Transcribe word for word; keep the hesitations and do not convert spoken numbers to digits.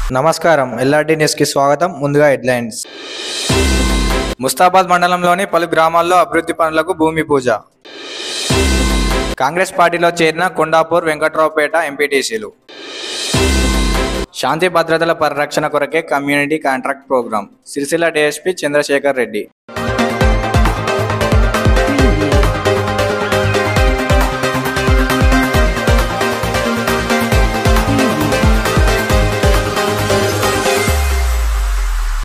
నమస్కారం LRT news కి స్వాగతం. ముందుగా హెడ్లైన్స్. ముస్తాబాద్ మండలంలోని పలు గ్రామాల్లో అభివృద్ధి పనులకు భూమి పూజ. కాంగ్రెస్ పార్టీలో చేరిన కొండాపూర్ వెంకట్రావుపేట ఎంపీటీసీలు. శాంతి భద్రతల పరిరక్షణ కొరకే community contract program. Sircilla DSP Chandrashekar Reddy.